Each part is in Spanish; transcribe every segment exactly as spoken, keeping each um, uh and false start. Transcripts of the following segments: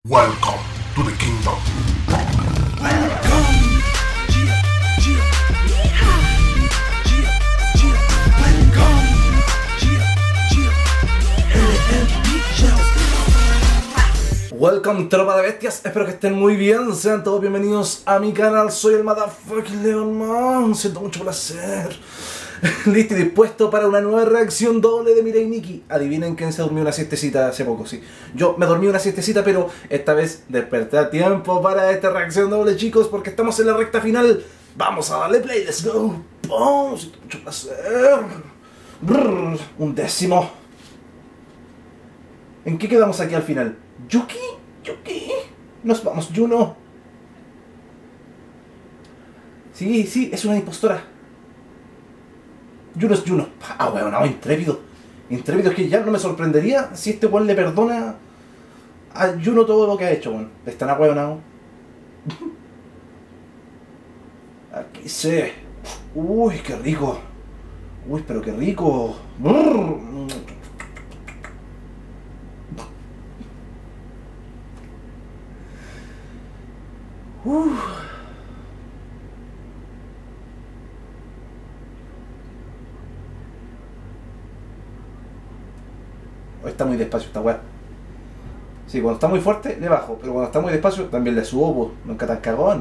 Welcome to the kingdom. Welcome. Yeah, yeah. Yeehaw. Yeah, yeah. Welcome. Yeah, yeah. L M D Show. Welcome, tropa de bestias, espero que estén muy bien, sean todos bienvenidos a mi canal, soy el Motherfucking Leon Man, siento mucho placer. Listo y dispuesto para una nueva reacción doble de Mirai Nikki. Adivinen quién se durmió una siestecita hace poco, sí. Yo me dormí una siestecita, pero esta vez desperté a tiempo para esta reacción doble, chicos, porque estamos en la recta final. Vamos a darle play, let's go. ¡Pum! Siento mucho placer. Brrr, un décimo. ¿En qué quedamos aquí al final? ¿Yuki? ¿Yuki? Nos vamos, Juno. Sí, sí, es una impostora. Juno es Juno. Ah, weón, no, intrépido. Intrépido, es que ya no me sorprendería si este weón le perdona a Juno todo lo que ha hecho, weón. Están ahueonados. Aquí se. Uy, qué rico. Uy, pero qué rico. Brrr. Uf. Está muy despacio esta weá. Sí, cuando está muy fuerte le bajo, pero cuando está muy despacio también le subo, pues. Nunca tan cagón.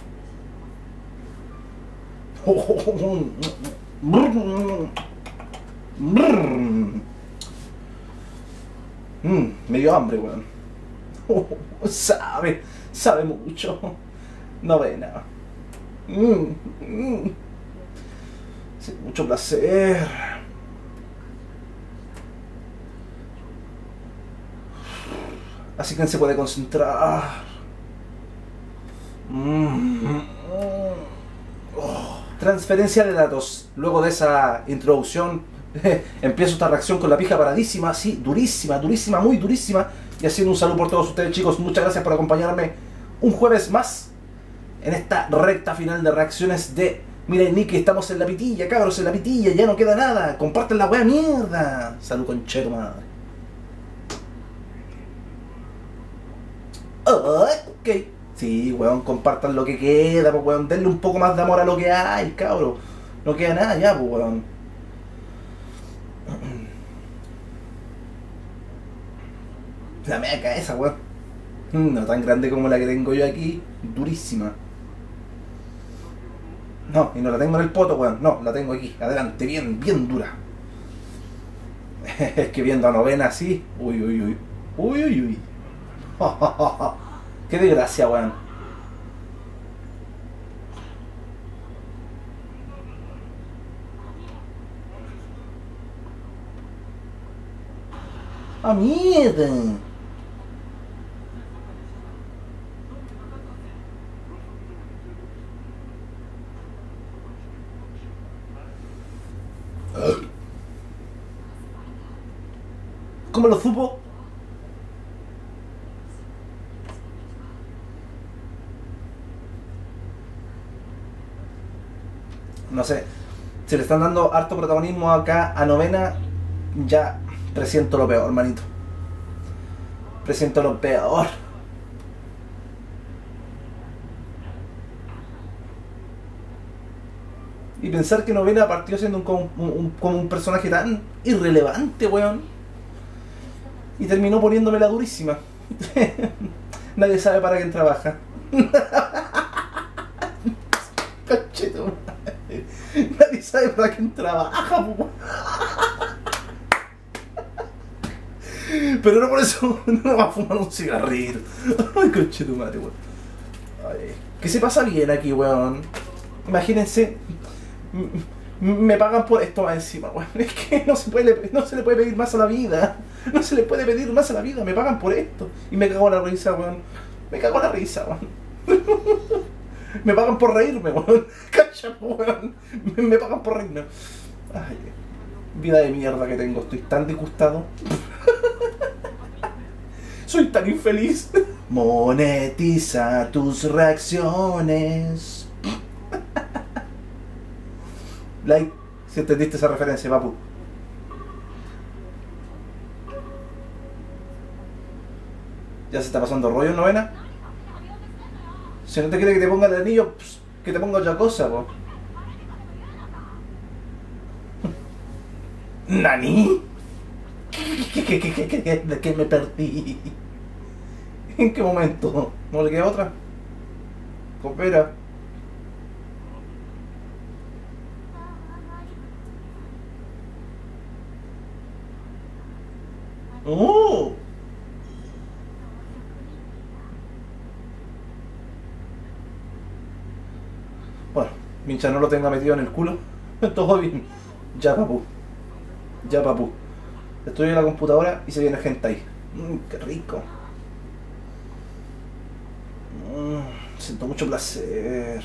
Mm, me dio hambre, weón. Sabe, sabe mucho. Novena. Mm, mm. Sí, mucho placer. Así que se puede concentrar. Mm. Oh. Transferencia de datos. Luego de esa introducción, empiezo esta reacción con la pija paradísima, así, durísima, durísima, muy durísima. Y haciendo un saludo por todos ustedes, chicos. Muchas gracias por acompañarme un jueves más en esta recta final de reacciones de Mirai Nikki. Estamos en la pitilla, cabros, en la pitilla. Ya no queda nada. Comparten la wea, mierda. Salud, concheto, madre. Oh, ok. Sí, weón, compartan lo que queda, pues, weón. Denle un poco más de amor a lo que hay, cabro. No queda nada ya, pues, weón. La meca esa, weón. No tan grande como la que tengo yo aquí. Durísima. No, y no la tengo en el poto, weón. No, la tengo aquí, adelante, bien, bien dura. Es que viendo a Novena así. Uy, uy, uy. Uy, uy, uy. Qué desgracia, weón. ¡Ah, mierda! ¿Cómo lo supo? No sé, si le están dando harto protagonismo acá a Novena, ya presiento lo peor, manito. Presiento lo peor. Y pensar que Novena partió siendo un, como, un, como un personaje tan irrelevante, weón. Y terminó poniéndome la durísima. Nadie sabe para quién trabaja. Concheto, madre. Nadie sabe para quién trabaja, po. Pero no por eso no va a fumar un cigarrito. Ay, concheto, madre, weón. Ay, ¿qué se pasa bien aquí, weón? Imagínense, me pagan por esto más encima, weón. Es que no se puede, no se le puede pedir más a la vida. No se le puede pedir más a la vida. Me pagan por esto. Y me cago en la risa, weón. Me cago en la risa, weón. Me pagan por reírme, weón. Cacha, weón. Me, me pagan por reírme. Ay, vida de mierda que tengo. Estoy tan disgustado. Soy tan infeliz. Monetiza tus reacciones. Like, si entendiste esa referencia, papu. Ya se está pasando rollo en novena. Si no te quiere que te ponga el anillo, pues, que te ponga otra cosa, po. ¿Nani? ¿Qué, qué, qué, qué, qué, qué, ¿De qué me perdí? ¿En qué momento? ¿No le queda otra? Coopera. ¡Oh! Bueno, mientras no lo tenga metido en el culo, todo bien. Ya, papu. Ya, papu. Estoy en la computadora y se viene gente ahí. Mmm, qué rico. Mmm, siento mucho placer.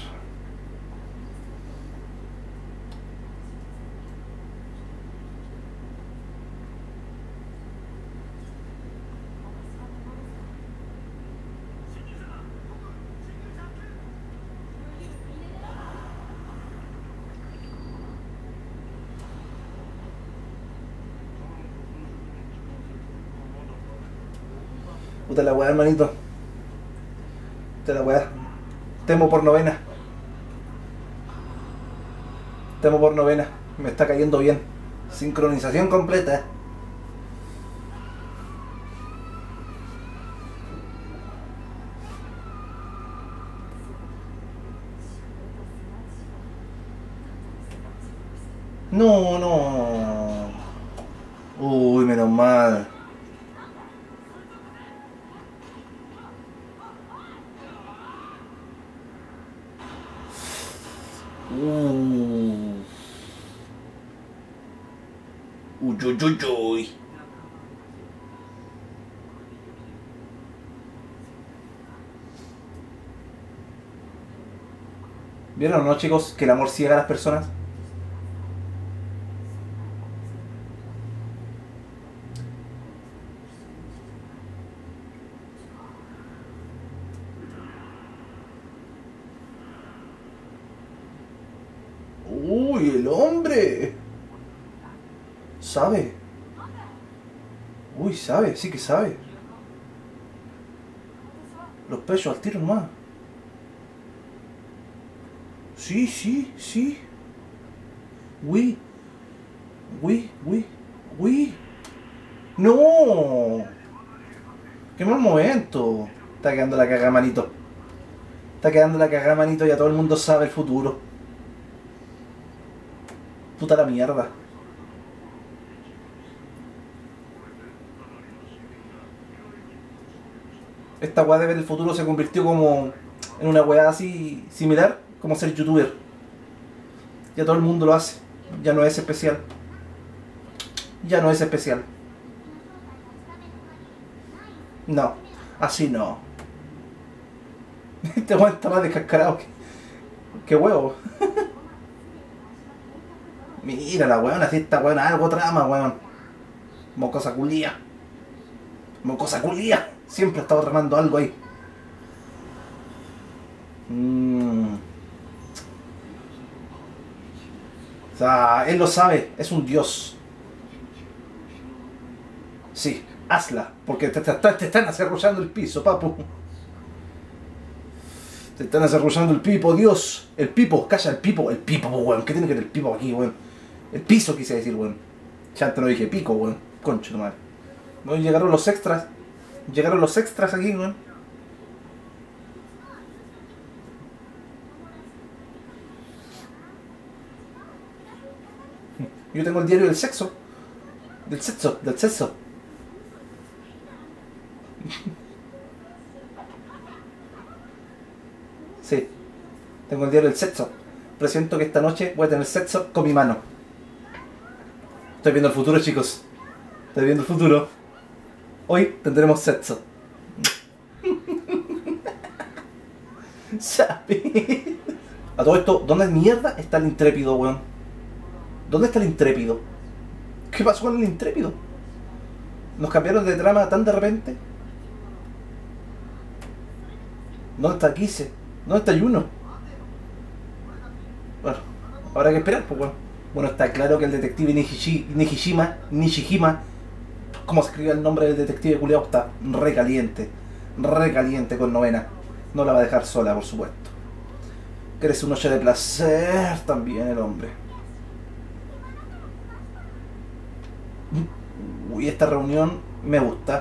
Puta la weá, hermanito. Puta la weá. Temo por novena. Temo por novena. Me está cayendo bien. Sincronización completa. No, no. Uy, menos mal. Uh. Uy, uy, uy, uy. ¿Vieron, no, chicos, que el amor ciega a las personas? Uy, el hombre. Sabe. Uy, sabe, sí que sabe. Los pechos al tiro nomás. Sí, sí, sí. Uy. Uy, uy, uy. No. Qué mal momento. Está quedando la cagada, manito. Está quedando la cagada, manito. Ya todo el mundo sabe el futuro. Puta la mierda. Esta weá de ver el futuro se convirtió como en una weá así similar como ser youtuber. Ya todo el mundo lo hace. Ya no es especial. Ya no es especial. No, así no. Este weón está más descascarado que, que huevo. Mira la weón, así esta weón, algo trama, weón. Mocosa culía. Mocosa culía. Siempre ha estado tramando algo ahí. Mm. O sea, él lo sabe, es un dios. Sí, hazla, porque te, te, te están acerrullando el piso, papu. Te están acerrullando el pipo, Dios. El pipo, calla el pipo, el pipo, weón. ¿Qué tiene que ver el pipo aquí, weón? El piso quise decir, weón. Ya antes no dije pico, weón. Concho de madre. Bueno, llegaron los extras. Llegaron los extras aquí, weón. Yo tengo el diario del sexo. Del sexo, del sexo. Sí. Tengo el diario del sexo. Presiento que esta noche voy a tener sexo con mi mano. Estoy viendo el futuro, chicos. Estoy viendo el futuro. Hoy tendremos sexo. ¿Sabe? A todo esto, ¿dónde mierda está el intrépido, weón? ¿Dónde está el intrépido? ¿Qué pasó con el intrépido? ¿Nos cambiaron de trama tan de repente? ¿Dónde está Kise? ¿Dónde está Yuno? Bueno, habrá que esperar, pues bueno. Bueno, está claro que el detective Nishi, Nishijima, Nishijima, ¿cómo se escribe el nombre del detective culiao? Está re caliente. recaliente con Novena. No la va a dejar sola, por supuesto. Crece un noche de placer también el hombre. Uy, esta reunión me gusta.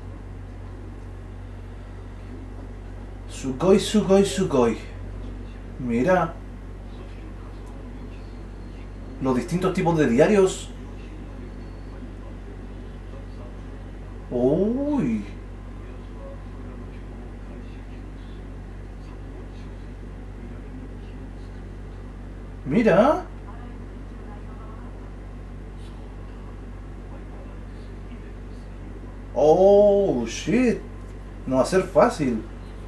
Sugoi, Sugoi, Sugoi. Mira. Los distintos tipos de diarios. Uy. Mira. Oh, shit. No va a ser fácil.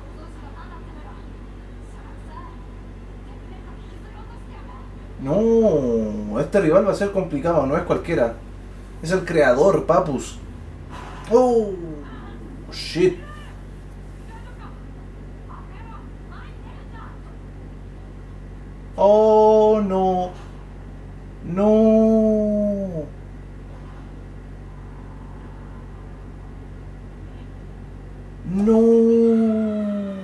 No, este rival va a ser complicado, no es cualquiera. Es el creador, Papus. Oh, shit. Oh, no. No. No.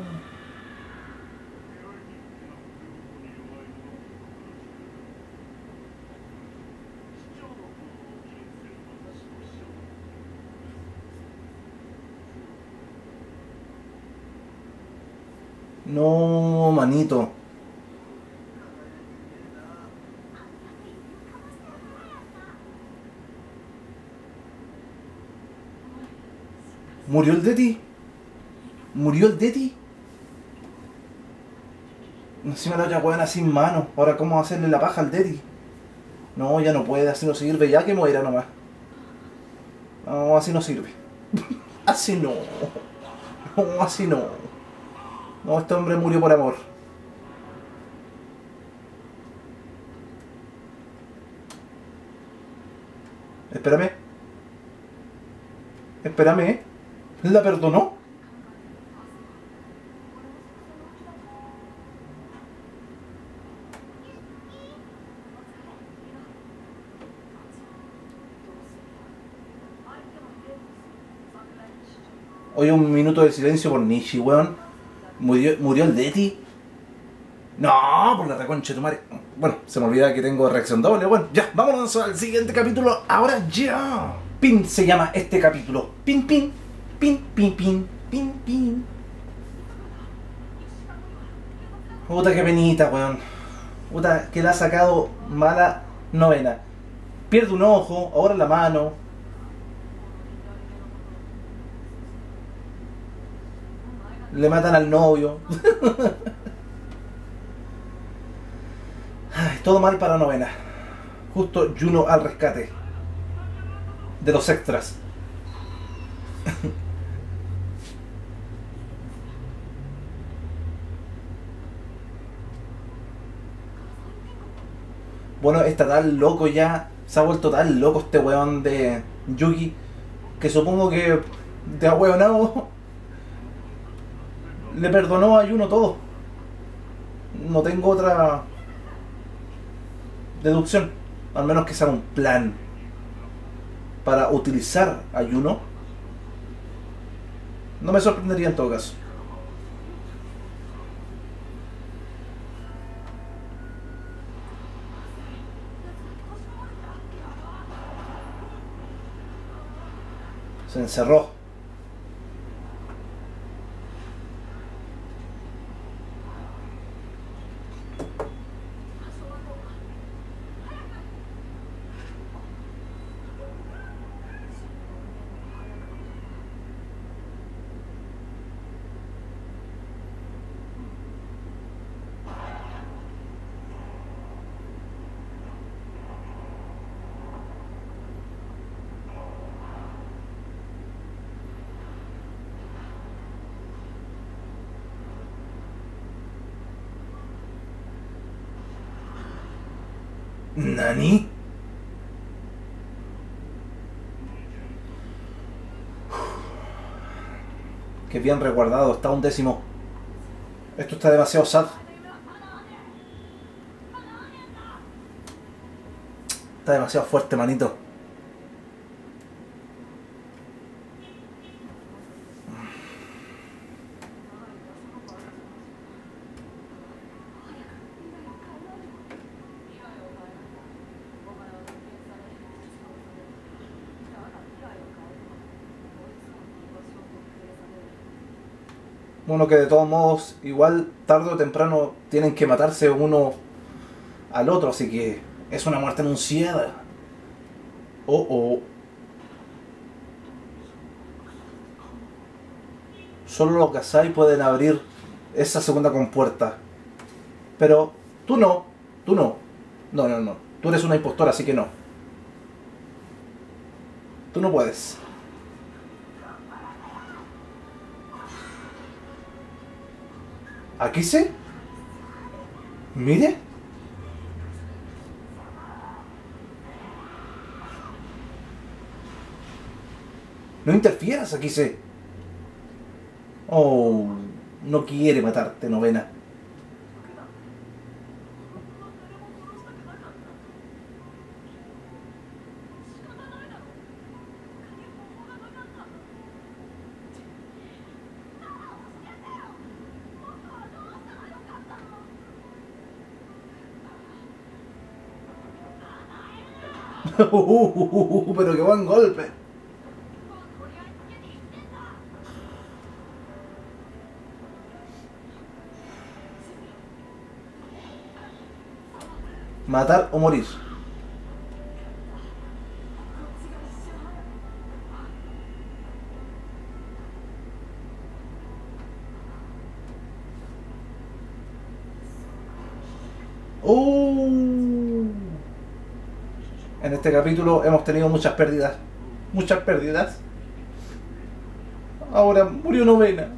No, manito. ¿Murió el Deti? ¿Murió el Deti? Encima la otra huevona sin mano. Ahora, ¿cómo hacerle la paja al Deti? No, ya no puede, así no sirve. Ya que muera nomás. No, así no sirve. Así no. No, así no. No, este hombre murió por amor. Espérame. Espérame. ¿La perdonó? Hoy un minuto de silencio por Nishi, weón. ¿Murió, murió el Deti? No, por la reconcha de tu madre. Bueno, se me olvida que tengo reacción doble. Bueno, ya, vámonos al siguiente capítulo. Ahora ya. Pin se llama este capítulo. Pin, pin. Pin, pin, pin. Pin, pin. Puta que penita, weón. Puta que le ha sacado mala Novena. Pierde un ojo, ahora la mano. Le matan al novio. Ay, todo mal para Novena. Justo Juno al rescate de los extras. Bueno, está tan loco ya. Se ha vuelto tan loco este weón de Yuki, que supongo que de ahueonado le perdonó a Juno todo. No tengo otra deducción, al menos que sea un plan para utilizar a Juno. No me sorprendería en todo caso. Se encerró. ¿Nani? Qué bien resguardado, está un décimo. Esto está demasiado sad. Está demasiado fuerte, manito. Bueno, que de todos modos, igual tarde o temprano tienen que matarse uno al otro, así que es una muerte anunciada. Oh, oh. Solo los Gasai pueden abrir esa segunda compuerta. Pero tú no, tú no. No, no, no. Tú eres una impostora, así que no. Tú no puedes. ¿Aquí sí? Mire. No interfieras, aquí sí. Oh, no quiere matarte, novena. Pero qué buen golpe. Matar o morir. Oh. En este capítulo hemos tenido muchas pérdidas. Muchas pérdidas. Ahora murió novena.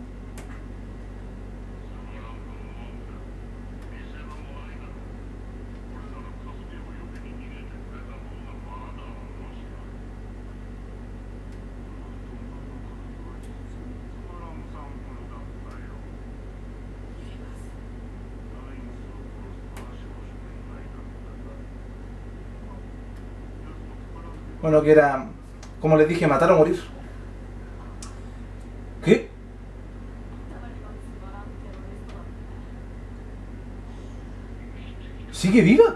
Bueno, que era, como les dije, matar o morir. ¿Qué? ¿Sigue viva?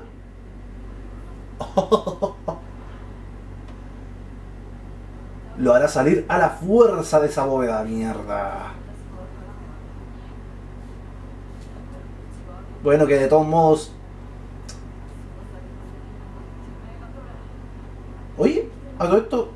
Lo hará salir a la fuerza de esa bóveda, mierda. Bueno, que de todos modos... Oye, a todo esto...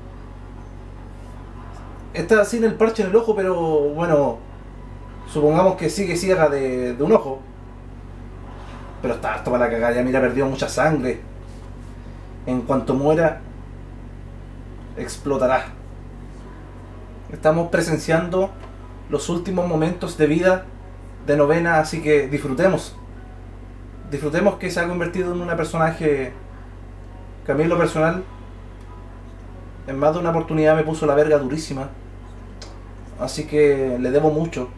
Está sin el parche en el ojo, pero bueno... Supongamos que sigue ciega de, de un ojo. Pero está harto para la cagada, ya mira, perdió mucha sangre. En cuanto muera, explotará. Estamos presenciando los últimos momentos de vida de novena, así que disfrutemos. Disfrutemos que se ha convertido en una personaje que a mí en lo personal, en más de una oportunidad me puso la verga durísima. Así que le debo mucho.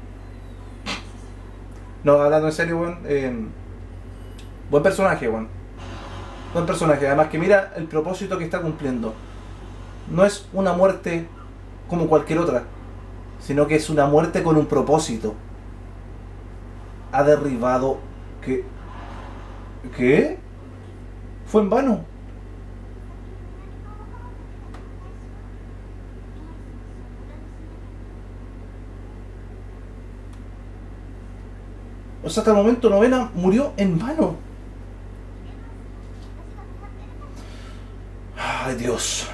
No, hablando en serio, weón. Eh, buen personaje, weón. Buen personaje. Además que mira el propósito que está cumpliendo. No es una muerte como cualquier otra, sino que es una muerte con un propósito. Ha derribado... ¿Qué? ¿Qué? Fue en vano. O sea, hasta el momento novena murió en vano. Ay, Dios.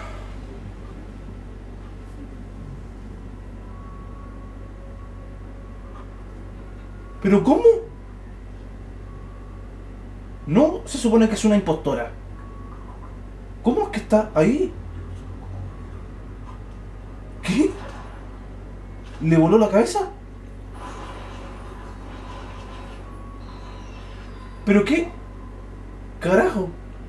¿Pero cómo? No, se supone que es una impostora. ¿Cómo es que está ahí? ¿Qué? ¿Le voló la cabeza? ¿Pero qué? Carajo.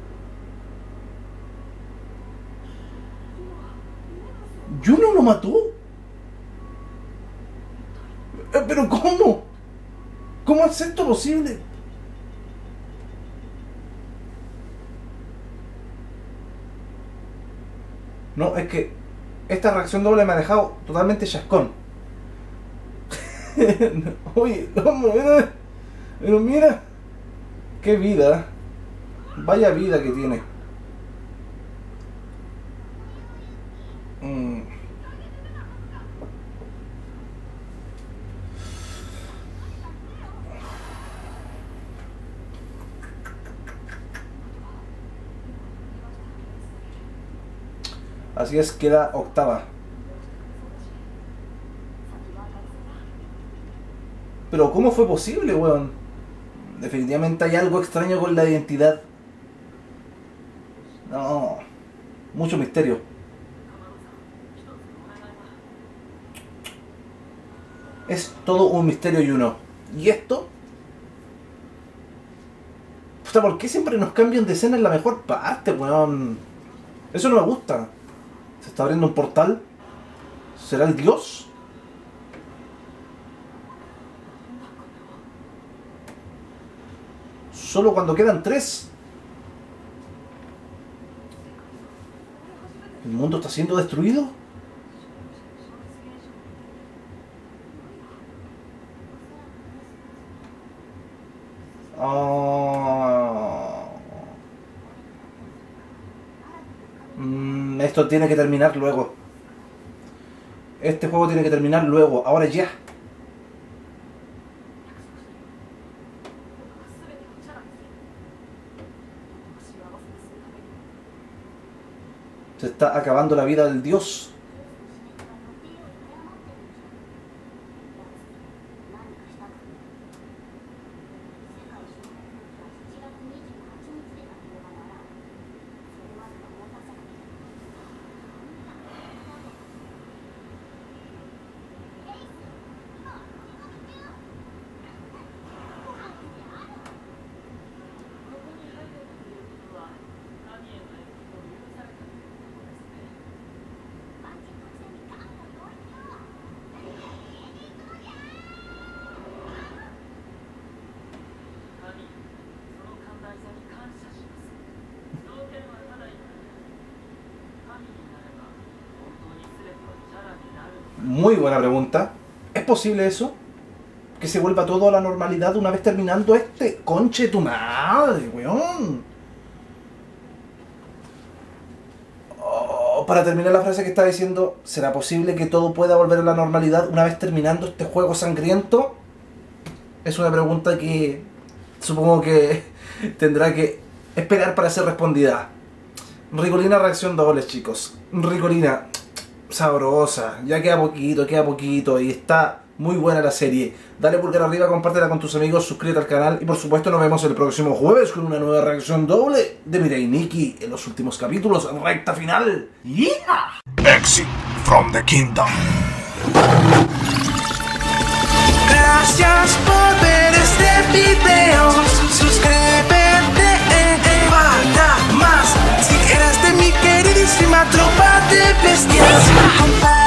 ¿Yuno lo mató? ¿Pero cómo? ¿Cómo es esto posible? No, es que esta reacción doble me ha dejado totalmente chascón. Oye, no, mira, pero mira, qué vida, vaya vida que tiene. Mm. Así es, queda octava. Pero ¿cómo fue posible, weón? Definitivamente hay algo extraño con la identidad. No, mucho misterio. Es todo un misterio y uno. ¿Y esto? Puta, ¿por qué siempre nos cambian de escena en la mejor parte, weón? Eso no me gusta. Se está abriendo un portal. ¿Será el dios? Solo cuando quedan tres. ¿El mundo está siendo destruido? Oh. Mm, esto tiene que terminar luego. Este juego tiene que terminar luego. Ahora ya. Se está acabando la vida del dios. Muy buena pregunta. ¿Es posible eso? ¿Que se vuelva todo a la normalidad una vez terminando este? ¡Conche tu madre, weón! Oh, para terminar la frase que está diciendo, ¿será posible que todo pueda volver a la normalidad una vez terminando este juego sangriento? Es una pregunta que supongo que tendrá que esperar para ser respondida. Ricolina reacción doble, chicos. Ricolina sabrosa, ya queda poquito, queda poquito y está muy buena la serie. Dale pulgar arriba, compártela con tus amigos, suscríbete al canal y por supuesto nos vemos el próximo jueves con una nueva reacción doble de Mirai Nikki en los últimos capítulos, recta final. ¡Yeah! Exit from the kingdom. Gracias por ver este video. Suscríbete para más. Si eres de mi queridísima tropa de bestias.